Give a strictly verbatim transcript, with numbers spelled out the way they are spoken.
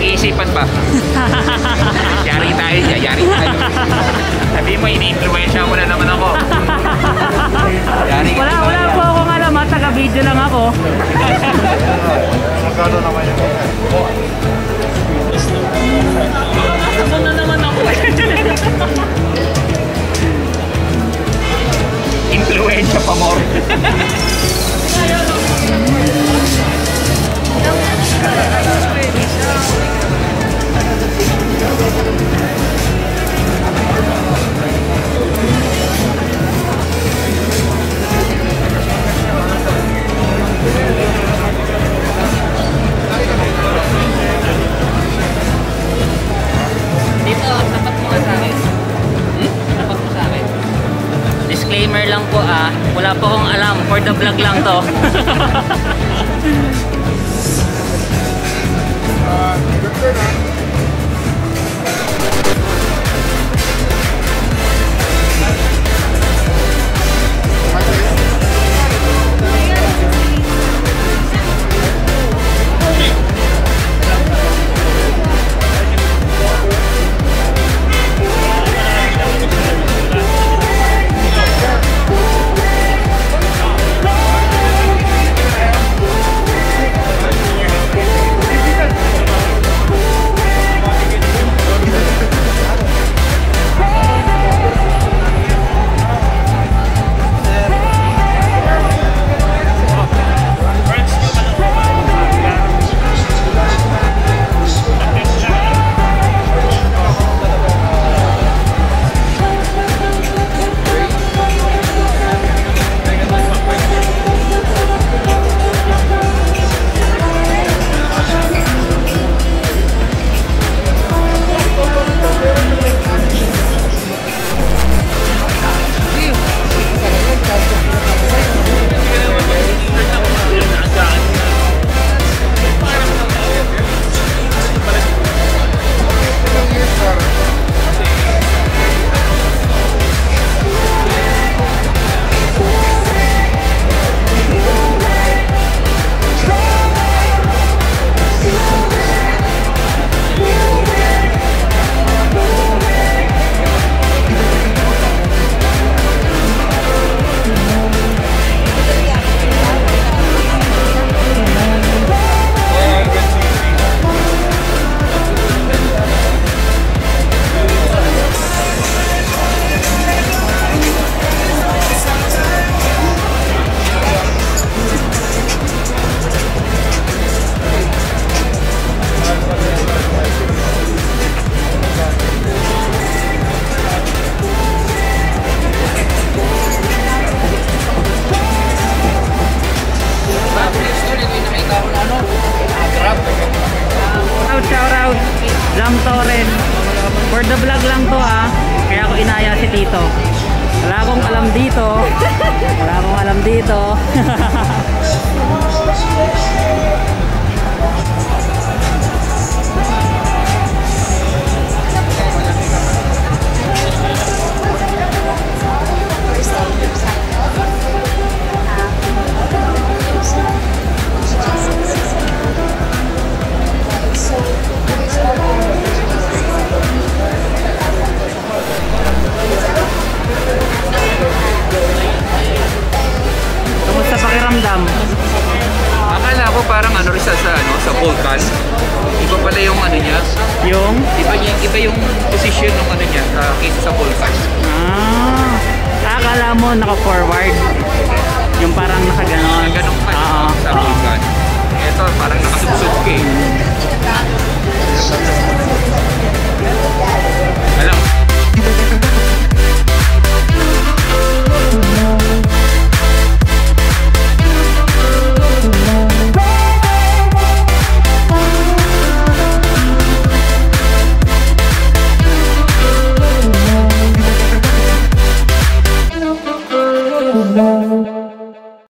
Pinag-iisipan pa. Yari tayo siya, yari tayo. Sabi mo, ini-influensya mo na naman ako. Yari Wala, wala po akong alam ha, taga-video lang ako. Magkano naman yun? Nasaan na naman ako? Influensya pa more. Dito, tapat mo nga sa akin. Hmm? Tapat mo sa akin. Disclaimer lang po ah, wala po akong alam, for the vlog lang to. For the vlog lang to ha. Kaya ako inaya si Tito. Wala akong alam dito. Wala akong alam dito. Kamusta pakiramdam? Akala ko parang ano rin sa, sa, ano, sa Volcan. Iba pala yung ano niya. Yung? Iba, yung, iba yung position ng ano niya uh, kaysa sa Volcan. Ah, akala mo naka-forward. Yung parang nakaganon. Ganun pa Oo, sa oo. Volcan.